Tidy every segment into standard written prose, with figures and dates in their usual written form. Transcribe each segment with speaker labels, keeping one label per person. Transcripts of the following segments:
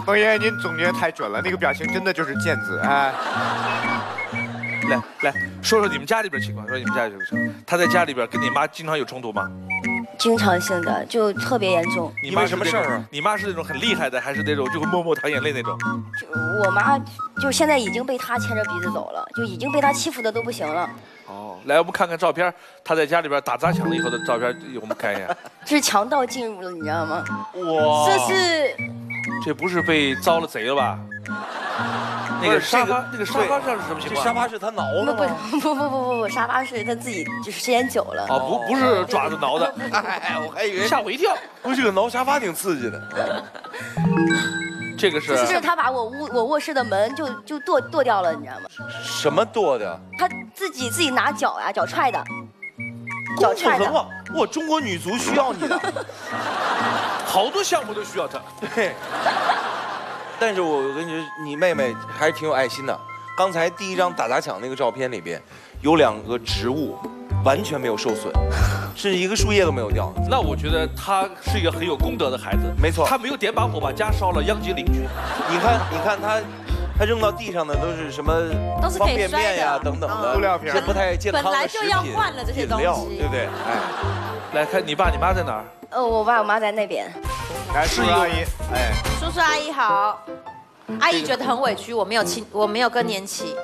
Speaker 1: 冯爷，您总结太准了，那个表情真的就是贱字哎。
Speaker 2: 来说说你们家里边情况，说你们家里边情况。他在家里边跟你妈经常有冲突吗？
Speaker 3: 经常性的，就特别严重。
Speaker 2: 你妈什么事儿啊？你妈是那种很厉害的，还是那种就会默默淌眼泪那种？
Speaker 3: 就我妈就现在已经被他牵着鼻子走了，就已经被他欺负的都不行了。
Speaker 2: 哦，来，我们看看照片，他在家里边打砸抢了以后的照片，我们看一下。
Speaker 3: 这是强盗进入了，你知道吗？
Speaker 2: 哇，
Speaker 3: 这
Speaker 2: 不是被遭了贼了吧？那个沙发，那个沙发上是什么情况？
Speaker 4: 这沙发是他挠的吗？
Speaker 3: 不，沙发是他自己就是时间久了。
Speaker 2: 哦，不是爪子挠的。
Speaker 4: 哎，我还以为
Speaker 2: 吓我一跳。
Speaker 4: 不，这个挠沙发挺刺激的。
Speaker 2: 这个是。
Speaker 3: 是他把我卧室的门就剁掉了，你知道吗？
Speaker 4: 什么剁的？
Speaker 3: 他自己拿脚踹的。脚踹的。
Speaker 4: 哇，中国女足需要你的。
Speaker 2: 好多项目都需要他。
Speaker 4: 对。但是我跟你说，你妹妹还是挺有爱心的。刚才第一张打砸抢那个照片里边，有2个植物完全没有受损，甚至一个树叶都没有掉。
Speaker 2: 那我觉得他是一个很有功德的孩子。
Speaker 4: 没错，
Speaker 2: 他没有点把火把家烧了，殃及邻居。
Speaker 4: 你看他扔到地上的都是什么方便面呀等等的，
Speaker 1: 塑料瓶，
Speaker 4: 这不太健康的食品、
Speaker 5: 本来就要换了这些东西，
Speaker 4: 对不对？哎，
Speaker 2: 来看你爸你妈在哪儿？
Speaker 3: 我爸我妈在那边。
Speaker 1: 来，叔叔阿姨，哎，
Speaker 5: 叔叔阿姨好。阿姨觉得很委屈，我没有更年期。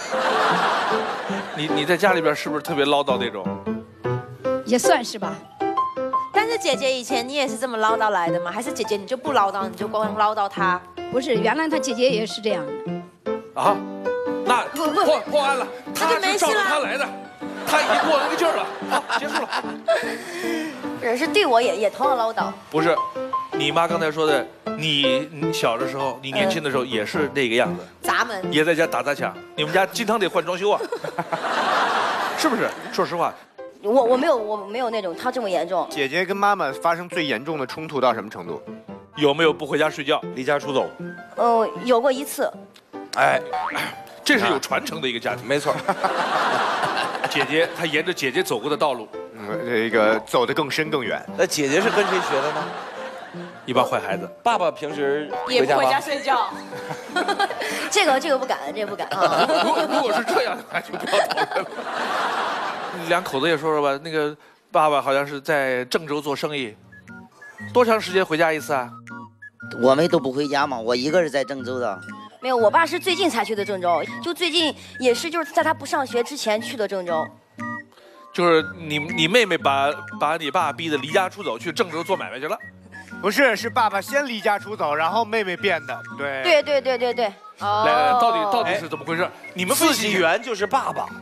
Speaker 2: 你在家里边是不是特别唠叨那种？
Speaker 6: 也算是吧。
Speaker 5: 但是姐姐以前你也是这么唠叨来的吗？还是姐姐你就不唠叨，你就光唠叨她？
Speaker 6: 不是，原来她姐姐也是这样的。
Speaker 2: 啊？那破案了，他是照着他来的，他已经过了那个劲儿了。好，结束了。
Speaker 3: 人是对我也同样唠叨。
Speaker 2: 不是，你妈刚才说的，你小的时候，你年轻的时候也是那个样子，
Speaker 5: 砸门，
Speaker 2: 也在家打砸抢，你们家经常得换装修啊，是不是？说实话，
Speaker 3: 我没有那种他这么严重。
Speaker 1: 姐姐跟妈妈发生最严重的冲突到什么程度？
Speaker 2: 有没有不回家睡觉、
Speaker 4: 离家出走？
Speaker 3: 有过一次。
Speaker 4: 哎，
Speaker 2: 这是有传承的一个家庭，
Speaker 4: 没错。
Speaker 2: 姐姐她沿着姐姐走过的道路。
Speaker 1: 这个走得更深更远。
Speaker 4: 那姐姐是跟谁学的呢？
Speaker 2: 一帮坏孩子。
Speaker 4: 爸爸平时
Speaker 5: 也不回家睡觉。
Speaker 3: 这个不敢，这个不敢。
Speaker 2: 如果是这样的话，就不要讨论了。两口子也说说吧。那个爸爸好像是在郑州做生意，多长时间回家一次啊？
Speaker 7: 我们都不回家嘛，我一个人在郑州的。
Speaker 3: 没有，我爸是最近才去的郑州，就最近也是就是在他不上学之前去的郑州。
Speaker 2: 就是你妹妹把你爸逼得离家出走去郑州做买卖去了，
Speaker 1: 不是，是爸爸先离家出走，然后妹妹变的，对。
Speaker 3: 对。
Speaker 2: 来，到底是怎么回事？你们
Speaker 4: 自己源就是爸爸。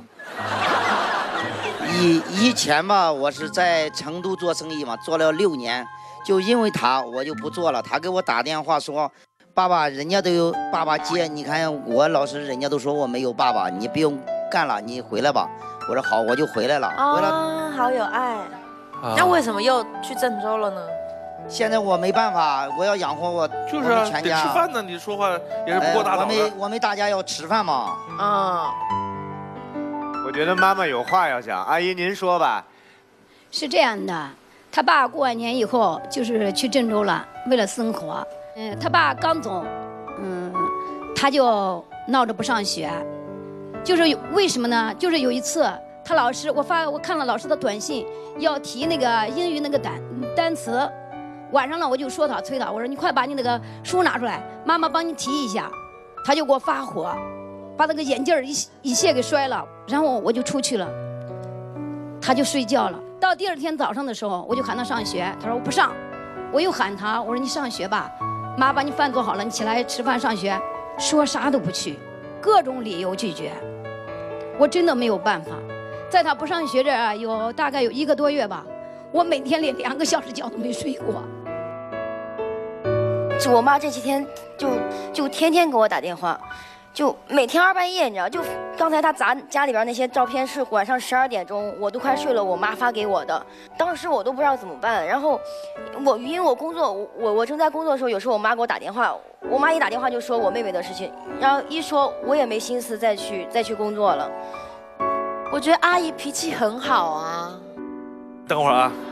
Speaker 7: 以前吧，我是在成都做生意嘛，做了6年，就因为他我就不做了。他给我打电话说，爸爸，人家都有爸爸接，你看我老是人家都说我没有爸爸，你不用干了，你回来吧。我说好，我就回来了。
Speaker 5: 啊，好有爱。那为什么又去郑州了呢？
Speaker 7: 现在我没办法，我要养活我
Speaker 2: 就是
Speaker 7: 啊，全家
Speaker 2: 得吃饭呢。你说话也是不过大脑的。
Speaker 7: 我们大家要吃饭嘛。
Speaker 5: 啊。
Speaker 1: 我觉得妈妈有话要讲，阿姨您说吧。
Speaker 6: 是这样的，他爸过完年以后就是去郑州了，为了生活。他爸刚走，他就闹着不上学。就是为什么呢？就是有一次，他老师我看了老师的短信，要提那个英语那个单词，晚上了我就催他，我说你快把你那个书拿出来，妈妈帮你提一下。他就给我发火，把那个眼镜一卸给摔了，然后我就出去了，他就睡觉了。到第2天早上的时候，我就喊他上学，他说我不上，我又喊他，我说你上学吧，妈把你饭做好了，你起来吃饭上学，说啥都不去，各种理由拒绝。我真的没有办法，在他不上学这大概有1个多月吧，我每天连2个小时觉都没睡过。
Speaker 3: 我妈这几天就天天给我打电话，就每天2半夜，你知道，就刚才她砸家里边那些照片是晚上12点钟，我都快睡了，我妈发给我的，当时我都不知道怎么办。然后因为我工作，我正在工作的时候，有时候我妈给我打电话，我妈一打电话就说我妹妹的事情，然后一说我也没心思再去工作了。
Speaker 5: 我觉得阿姨脾气很好啊。
Speaker 2: 等会儿啊，